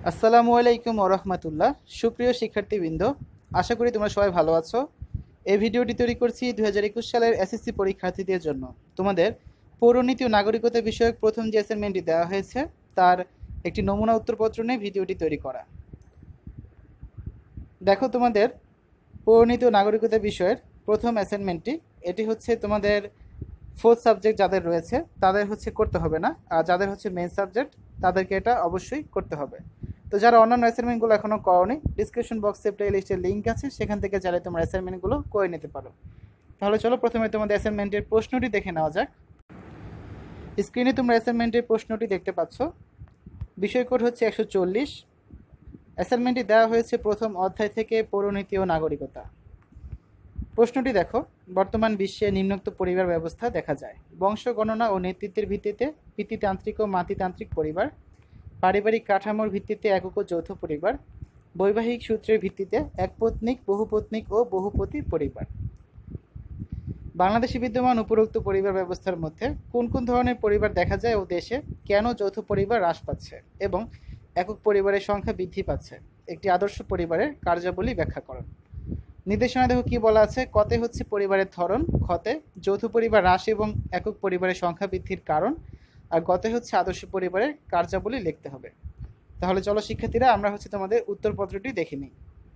আসসালামু আলাইকুম ওয়া রাহমাতুল্লাহ। সুপ্রিয় শিক্ষার্থীবৃন্দ, আশা করি তোমরা সবাই ভালো আছো। এই ভিডিওটি তৈরি করছি 2021 সালের এসএসসি পরীক্ষার্থীদের জন্য। তোমাদের পৌরনীতি ও নাগরিকতা বিষয়ক প্রথম যে অ্যাসাইনমেন্টটি দেওয়া হয়েছে তার একটি নমুনা উত্তরপত্র নিয়ে ভিডিওটি তৈরি করা। দেখো, তোমাদের পৌরনীতি ও নাগরিকতা বিষয়ের প্রথম অ্যাসাইনমেন্টটি, এটি হচ্ছে তোমাদের ফোর্থ সাবজেক্ট যাদের রয়েছে তাদের করতে হবে না, আর যাদের মেইন সাবজেক্ট তাদেরকে এটা অবশ্যই করতে হবে। তো যারা অন্যান্য অ্যাসাইনমেন্টগুলো এখনও করোনি, ডিসক্রিপশন বক্সে প্লে লিস্টের লিঙ্ক আছে, সেখান থেকে চাইলে তোমরা অ্যাসাইনমেন্টগুলো করে নিতে পারো। তাহলে চলো প্রথমে তোমাদের অ্যাসাইনমেন্টের প্রশ্নটি দেখে নেওয়া যাক। স্ক্রিনে তোমরা অ্যাসাইনমেন্টের প্রশ্নটি দেখতে পাচ্ছ। বিষয় কোড হচ্ছে 140। অ্যাসাইনমেন্টটি দেওয়া হয়েছে প্রথম অধ্যায় থেকে, পৌরনীতি ও নাগরিকতা। প্রশ্নটি দেখো, বর্তমান বিশ্বে নিম্নোক্ত পরিবার ব্যবস্থা দেখা যায়: বংশ গণনা ও নেতৃত্বের ভিত্তিতে পিতৃতান্ত্রিক ও মাতৃতান্ত্রিক পরিবার, পারিবারিক কাঠামোর ভিত্তিতে একক ও যৌথ পরিবার, বৈবাহিক সূত্রের ভিত্তিতে একপত্নিক, বহুপত্নিক ও বহুপতি পরিবার। বাংলাদেশে বিদ্যমান উপরোক্ত পরিবার ব্যবস্থার মধ্যে কোন কোন ধরনের পরিবার দেখা যায় ও দেশে কেন যৌথ পরিবার হ্রাস পাচ্ছে এবং একক পরিবারের সংখ্যা বৃদ্ধি পাচ্ছে? একটি আদর্শ পরিবারের কার্যাবলী ব্যাখ্যা করুন। নির্দেশনা দেখো কি বলা আছে। কতে হচ্ছে পরিবারের ধরন, খতে যৌথ পরিবার হ্রাস এবং একক পরিবারের সংখ্যা বৃদ্ধির কারণ, আর গতে হচ্ছে আদর্শ পরিবারের কার্যাবলী লিখতে হবে। তাহলে চলো শিক্ষার্থীরা, আমরা তোমাদের উত্তরপত্রটি দেখে নিই।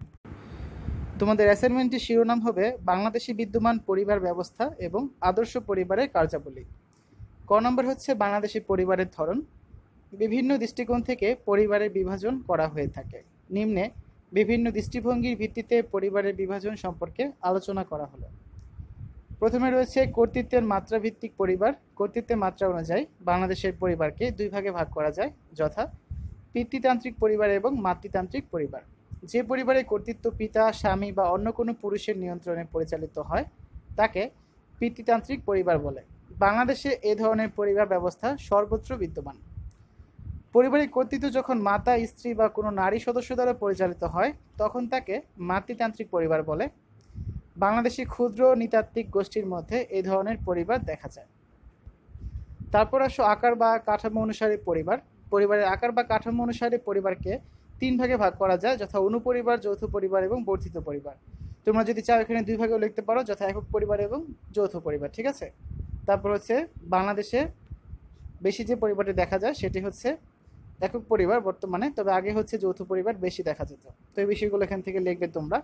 তোমাদের অ্যাসাইনমেন্টটির শিরোনাম হবে বাংলাদেশে বিদ্যমান পরিবার ব্যবস্থা এবং আদর্শ পরিবারের কার্যাবলী। ক নম্বর হচ্ছে বাংলাদেশি পরিবারের ধরন। বিভিন্ন দৃষ্টিকোণ থেকে পরিবারের বিভাজন করা হয়ে থাকে। নিম্নে বিভিন্ন দৃষ্টিভঙ্গির ভিত্তিতে পরিবারের বিভাজন সম্পর্কে আলোচনা করা হলো। প্রথমে রয়েছে কর্তৃত্বের মাত্রা ভিত্তিক পরিবার। কর্তৃত্বের মাত্রা অনুযায়ী বাংলাদেশের পরিবারকে দুই ভাগে ভাগ করা যায়, যথা পিতৃতান্ত্রিক পরিবার এবং মাতৃতান্ত্রিক পরিবার। যে পরিবারে কর্তৃত্ব পিতা, স্বামী বা অন্য কোনো পুরুষের নিয়ন্ত্রণে পরিচালিত হয় তাকে পিতৃতান্ত্রিক পরিবার বলে। বাংলাদেশে এ ধরনের পরিবার ব্যবস্থা সর্বত্র বিদ্যমান। পরিবারের কর্তৃত্ব যখন মাতা, স্ত্রী বা কোনো নারী সদস্য দ্বারা পরিচালিত হয় তখন তাকে মাতৃতান্ত্রিক পরিবার বলে। বাংলাদেশি ক্ষুদ্র নৃতাত্ত্বিক গোষ্ঠীর মধ্যে এই ধরনের পরিবার দেখা যায়। তারপর আসো আকার বা কাঠামো অনুসারে পরিবার। পরিবারের আকার বা কাঠামো অনুসারে পরিবারকে তিন ভাগে ভাগ করা যায়, যথা অনুপরিবার, যৌথ পরিবার এবং বর্ধিত পরিবার। তোমরা যদি চাও এখানে দুই ভাগেও লিখতে পারো, যথা একক পরিবার এবং যৌথ পরিবার। ঠিক আছে। তারপর বাংলাদেশে বেশি যে পরিবারটি দেখা যায় সেটি একক পরিবার বর্তমানে, তবে আগে যৌথ পরিবার বেশি দেখা যেত। তো এই বিষয়গুলো এখান থেকে লিখবে তোমরা।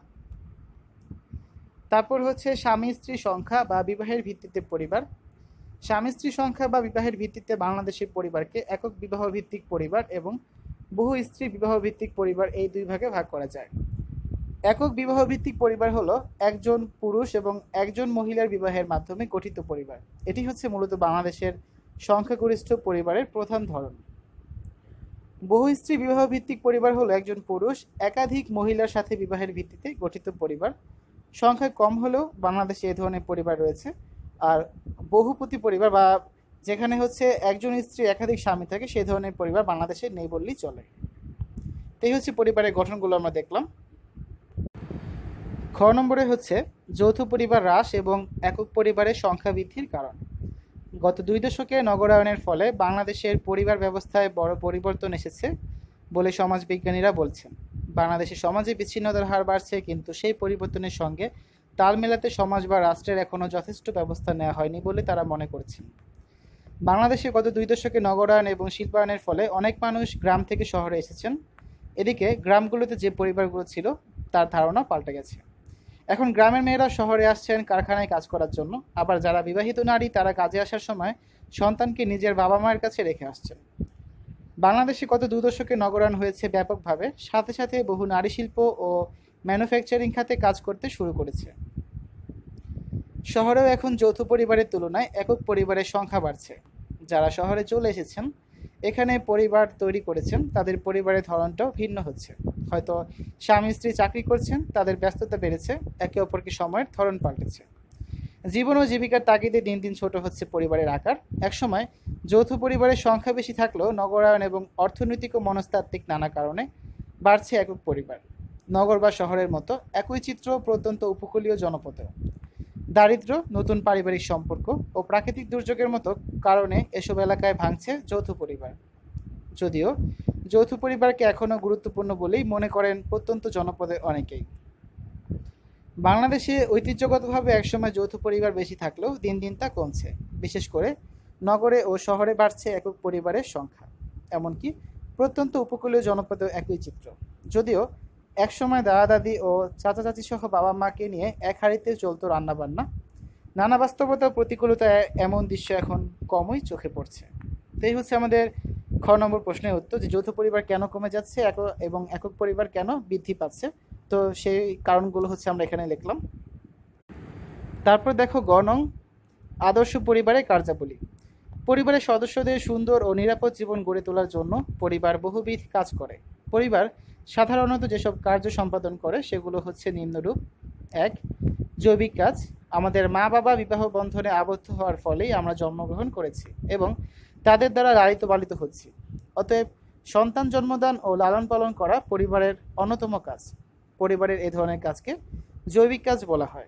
তারপর স্বামী স্ত্রী সংখ্যা বা বিবাহের ভিত্তিতে পরিবার। স্বামী স্ত্রী সংখ্যা বা বিবাহের ভিত্তিতে বাংলাদেশের পরিবারকে একক বিবাহ ভিত্তিক পরিবার এবং বহু স্ত্রী বিবাহ ভিত্তিক পরিবার এই দুই ভাগে ভাগ করা যায়। একক বিবাহ ভিত্তিক পরিবার হলো একজন পুরুষ এবং একজন মহিলার বিবাহের মাধ্যমে গঠিত পরিবার। এটি মূলত বাংলাদেশের সংখ্যাগরিষ্ঠ পরিবারের প্রধান ধরন। বহু স্ত্রী বিবাহ ভিত্তিক পরিবার হলো একজন পুরুষ একাধিক মহিলার সাথে বিবাহের ভিত্তিতে গঠিত পরিবার। সংখ্যায় কম হলেও বাংলাদেশে এ ধরনের পরিবার রয়েছে। আর বহুপতি পরিবার বা যেখানে একজন স্ত্রী একাধিক স্বামী থাকে, সেই ধরনের পরিবার বাংলাদেশে নেই বললেই চলে। এই পরিবারের গঠনগুলো আমরা দেখলাম। খ নম্বরে যৌথ পরিবার হ্রাস এবং একক পরিবারের সংখ্যা বৃদ্ধির কারণ। গত 2 দশকে নগরায়নের ফলে বাংলাদেশের পরিবার ব্যবস্থায় বড় পরিবর্তন এসেছে বলে সমাজবিজ্ঞানীরা বলছেন। বাংলাদেশের সমাজে বিচ্ছিন্নতার হার বাড়ছে, কিন্তু সেই পরিবর্তনের সঙ্গে তাল মেলাতে সমাজ বা রাষ্ট্রের এখনও যথেষ্ট ব্যবস্থা নেওয়া হয়নি বলে তারা মনে করছেন। বাংলাদেশে গত 2 দশকে নগরায়ন এবং শিল্পায়নের ফলে অনেক মানুষ গ্রাম থেকে শহরে এসেছেন। এদিকে গ্রামগুলোতে যে পরিবারগুলো ছিল তার ধারণা পাল্টে গেছে। এখন গ্রামের মেয়েরা শহরে আসছেন কারখানায় কাজ করার জন্য, আবার যারা বিবাহিত নারী তারা কাজে আসার সময় সন্তানকে নিজের বাবা মায়ের কাছে রেখে আসছেন। বাংলাদেশে গত 2 দশকে নগরায়ন হয়েছে ব্যাপকভাবে, সাথে সাথে বহু নারী শিল্প ও ম্যানুফ্যাকচারিং খাতে কাজ করতে শুরু করেছে। শহরেও এখন যৌথ পরিবারের তুলনায় একক পরিবারের সংখ্যা বাড়ছে। যারা শহরে চলে এসেছেন, এখানে পরিবার তৈরি করেছেন, তাদের পরিবারের ধরনটাও ভিন্ন হচ্ছে। হয়তো স্বামী স্ত্রী চাকরি করছেন, তাদের ব্যস্ততা বেড়েছে, একে অপরকে সময়ের ধরন পাল্টেছে। জীবন ও জীবিকার তাগিদে দিন দিন ছোট হচ্ছে পরিবারের আকার। একসময় যৌথ পরিবারের সংখ্যা বেশি থাকলেও নগরায়ন এবং অর্থনৈতিক ও মনস্তাত্ত্বিক নানা কারণে বাড়ছে একক পরিবার। নগর বা শহরের মতো একই চিত্র প্রত্যন্ত উপকূলীয় জনপদেও। দারিদ্র্য, নতুন পারিবারিক সম্পর্ক ও প্রাকৃতিক দুর্যোগের মতো কারণে এসব এলাকায় ভাঙছে যৌথ পরিবার। যদিও যৌথ পরিবারকে এখনও গুরুত্বপূর্ণ বলেই মনে করেন প্রত্যন্ত জনপদের অনেকেই। বাংলাদেশে ঐতিহ্যগতভাবে একসময় যৌথ পরিবার বেশি থাকলেও দিন দিন তা কমছে। বিশেষ করে নগরে ও শহরে বাড়ছে একক পরিবারের সংখ্যা। এমনকি প্রত্যন্ত উপকূলীয় জনপদেও একই চিত্র। যদিও একসময় দাদা দাদি ও চাচা চাচি সহ বাবা মাকে নিয়ে এক হাঁড়িতে চলতো রান্নাবান্না, নানা বাস্তবতা ও প্রতিকূলতায় এমন দৃশ্য এখন কমই চোখে পড়ছে। তো এই হচ্ছে আমাদের খ নম্বর প্রশ্নের উত্তর, যে যৌথ পরিবার কেন কমে যাচ্ছে এবং একক পরিবার কেন বৃদ্ধি পাচ্ছে। তো সেই কারণগুলো হচ্ছে আমরা এখানে লিখলাম। তারপর দেখো গ নং, আদর্শ পরিবারের কার্যাবলী। পরিবারের সদস্যদের সুন্দর ও নিরাপদ জীবন গড়ে তোলার জন্য পরিবার বহুবিধ কাজ করে। পরিবার সাধারণত যেসব কার্য সম্পাদন করে সেগুলো হচ্ছে নিম্নরূপ। 1. জৈবিক কাজ। আমাদের মা বাবা বিবাহ বন্ধনে আবদ্ধ হওয়ার ফলেই আমরা জন্মগ্রহণ করেছি এবং তাদের দ্বারা লালিত পালিত হচ্ছি। অতএব সন্তান জন্মদান ও লালন পালন করা পরিবারের অন্যতম কাজ। পরিবারের এ ধরনের কাজকে জৈবিক কাজ বলা হয়।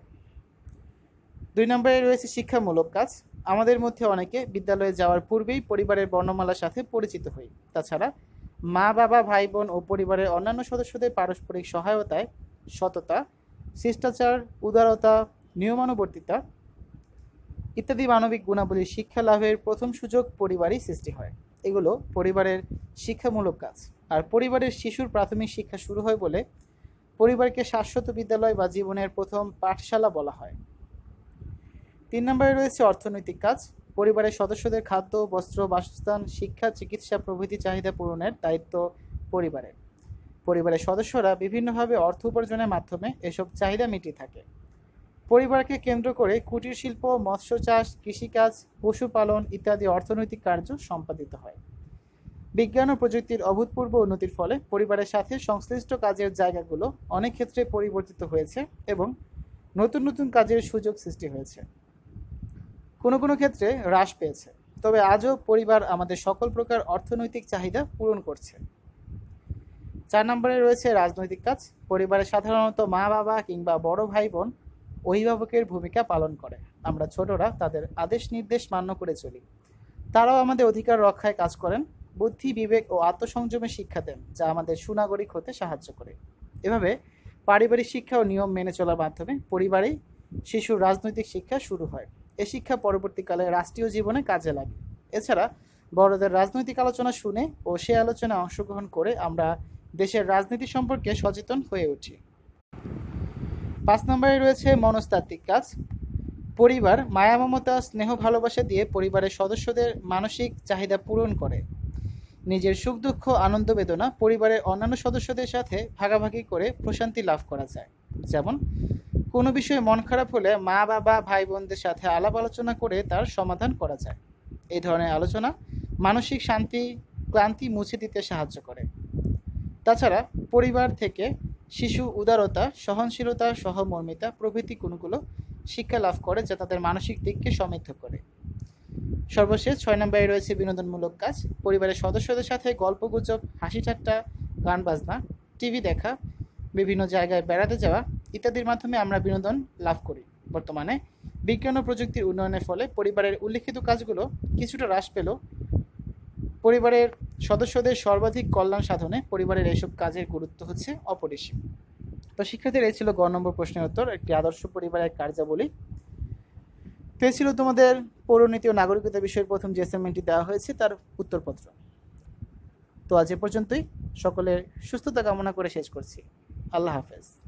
2 নম্বরে রয়েছে শিক্ষামূলক কাজ। আমাদের মধ্যে অনেকে বিদ্যালয়ে যাওয়ার পূর্বেই পরিবারের বর্ণমালার সাথে পরিচিত হই। তাছাড়া মা বাবা ভাই বোন ও পরিবারের অন্যান্য সদস্যদের পারস্পরিক সহায়তায় সততা, শিষ্টাচার, উদারতা, নিয়মানুবর্তিতা ইত্যাদি মানবিক গুণাবলীর শিক্ষা লাভের প্রথম সুযোগ পরিবারই সৃষ্টি হয়। এগুলো পরিবারের শিক্ষামূলক কাজ। আর পরিবারের শিশুর প্রাথমিক শিক্ষা শুরু হয় বলে পরিবারকে শাশ্বত বিদ্যালয় বা জীবনের প্রথম পাঠশালা বলা হয়। 3 নম্বরে রয়েছে অর্থনৈতিক কাজ। পরিবারের সদস্যদের খাদ্য, বস্ত্র, বাসস্থান, শিক্ষা, চিকিৎসা প্রভৃতি চাহিদা পূরণের দায়িত্ব পরিবারের। পরিবারের সদস্যরা বিভিন্নভাবে অর্থ উপার্জনের মাধ্যমে এসব চাহিদা মিটিয়ে থাকে। পরিবারকে কেন্দ্র করে কুটির শিল্প, মৎস্য চাষ, কৃষিকাজ, পশুপালন ইত্যাদি অর্থনৈতিক কার্য সম্পাদিত হয়। বিজ্ঞান ও প্রযুক্তির অভূতপূর্ব উন্নতির ফলে পরিবারের সাথে সংশ্লিষ্ট কাজের জায়গাগুলো অনেক ক্ষেত্রে পরিবর্তিত হয়েছে এবং নতুন নতুন কাজের সুযোগ সৃষ্টি হয়েছে। কোনো কোনো ক্ষেত্রে হ্রাস পেয়েছে, তবে আজও পরিবার আমাদের সকল প্রকার অর্থনৈতিক চাহিদা পূরণ করছে। 4 নম্বরে রয়েছে রাজনৈতিক কাজ। পরিবারে সাধারণত মা বাবা কিংবা বড় ভাই বোন অভিভাবকের ভূমিকা পালন করে। আমরা ছোটরা তাদের আদেশ নির্দেশ মান্য করে চলি। তারাও আমাদের অধিকার রক্ষায় কাজ করেন, বুদ্ধি, বিবেক ও আত্মসংযমের শিক্ষা দেন, যা আমাদের সুনাগরিক হতে সাহায্য করে। এভাবে পারিবারিক শিক্ষা ও নিয়ম মেনে চলার মাধ্যমে পরিবারেই শিশুর রাজনৈতিক শিক্ষা শুরু হয়। এ শিক্ষা পরবর্তীকালে রাষ্ট্রীয় জীবনে কাজে লাগে। এছাড়া বড়দের রাজনৈতিক আলোচনা শুনে ও সে আলোচনায় অংশগ্রহণ করে আমরা দেশের রাজনীতি সম্পর্কে সচেতন হয়ে উঠি। 5 নম্বরে রয়েছে মনস্তাত্ত্বিক কাজ। পরিবার মায়া, মমতা, স্নেহ, ভালোবাসা দিয়ে পরিবারের সদস্যদের মানসিক চাহিদা পূরণ করে। নিজের সুখ দুঃখ, আনন্দ বেদনা পরিবারের অন্যান্য সদস্যদের সাথে ভাগাভাগি করে প্রশান্তি লাভ করা যায়। যেমন কোনো বিষয়ে মন খারাপ হলে মা বাবা ভাই বোনদের সাথে আলাপ আলোচনা করে তার সমাধান করা যায়। এই ধরনের আলোচনা মানসিক শান্তি, ক্লান্তি মুছে দিতে সাহায্য করে। তাছাড়া পরিবার থেকে শিশু উদারতা, সহনশীলতা, সহমর্মিতা প্রভৃতি গুণগুলো শিক্ষা লাভ করে, যা তাদের মানসিক দিককে সমৃদ্ধ করে। সর্বশেষ 6 নম্বরে রয়েছে বিনোদনমূলক কাজ। পরিবারের সদস্যদের সাথে গল্পগুজব, হাসি ঠাট্টা, গান বাজনা, টিভি দেখা, বিভিন্ন জায়গায় বেড়াতে যাওয়া ইত্যাদির মাধ্যমে আমরা বিনোদন লাভ করি। বর্তমানে বিজ্ঞান ও প্রযুক্তির উন্নয়নের ফলে পরিবারের উল্লেখিত কাজগুলো কিছুটা হ্রাস পেলেও পরিবারের সদস্যদের সর্বাধিক কল্যাণ সাধনে পরিবারের এইসব কাজের গুরুত্ব হচ্ছে অপরিসীম। তো শিক্ষার্থীরা, এই ছিল গ নম্বর প্রশ্নের উত্তর, একটি আদর্শ পরিবারের কার্যাবলী। তো এই ছিল তোমাদের পৌরনীতি ও নাগরিকতা বিষয়ের প্রথম যে অ্যাসাইনমেন্টটি দেওয়া হয়েছে তার উত্তরপত্র। তো আজ এ পর্যন্তই। সকলের সুস্থতা কামনা করে শেষ করছি। আল্লাহ হাফেজ।